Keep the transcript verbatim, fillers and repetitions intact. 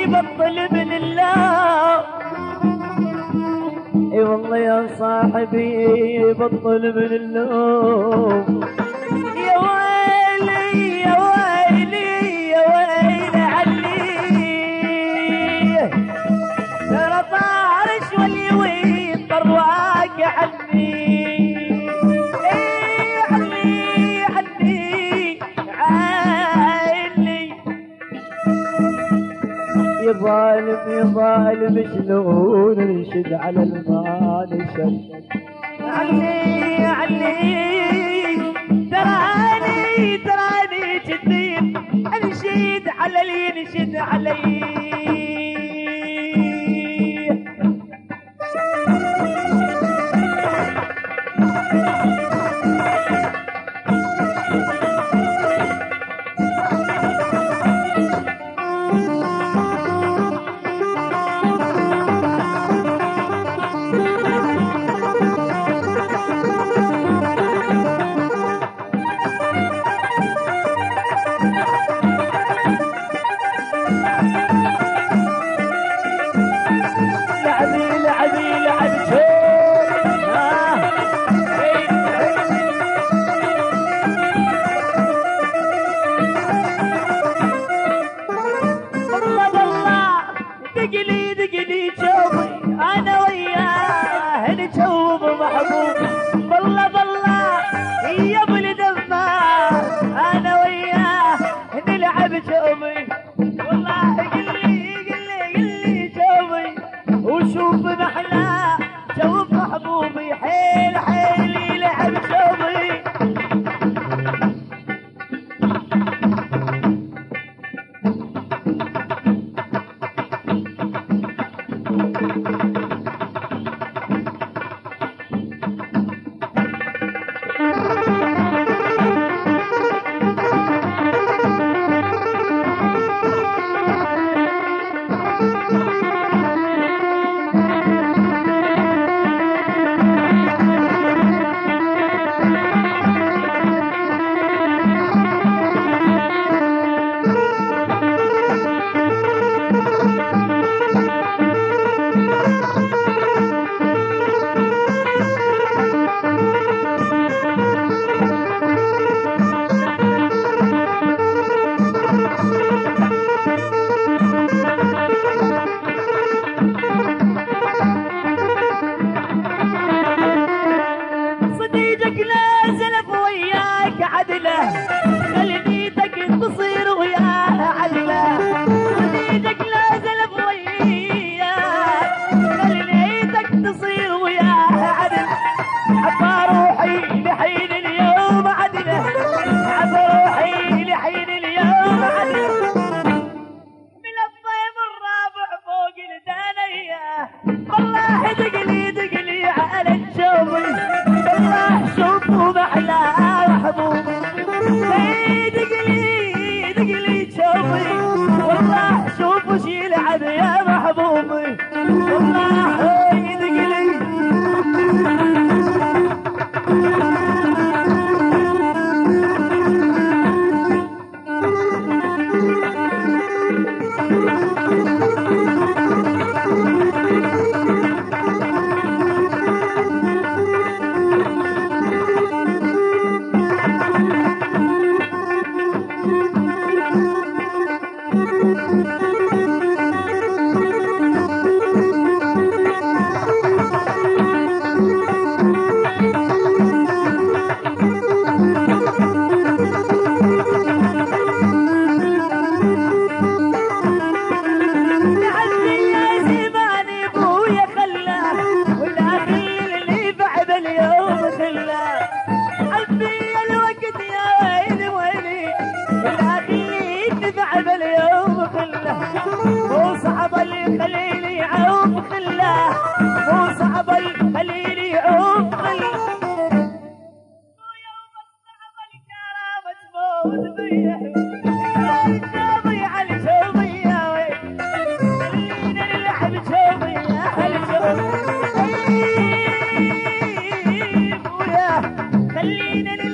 بطل من الله. اي والله يا صاحبي بطل من اللوم. يا ويلي يا ويلي يا ويلي علي ترى طارش واليوي طرواك عني. اي عني عني عيني يا ظالم يا ظالم شلون نشد على المال شد عني عني تراني تراني جديد انشد على اللي ينشد علي. وشوف محلاه شوف محبوبي حيل حيل يلعب شوفي. والله دقلي دقلي على الشوفي والله شوفوا محلى محبوبي. دقلي دقلي شوفي والله شوفوا شي يلعب يا محبوبي. والله دقلي خلينا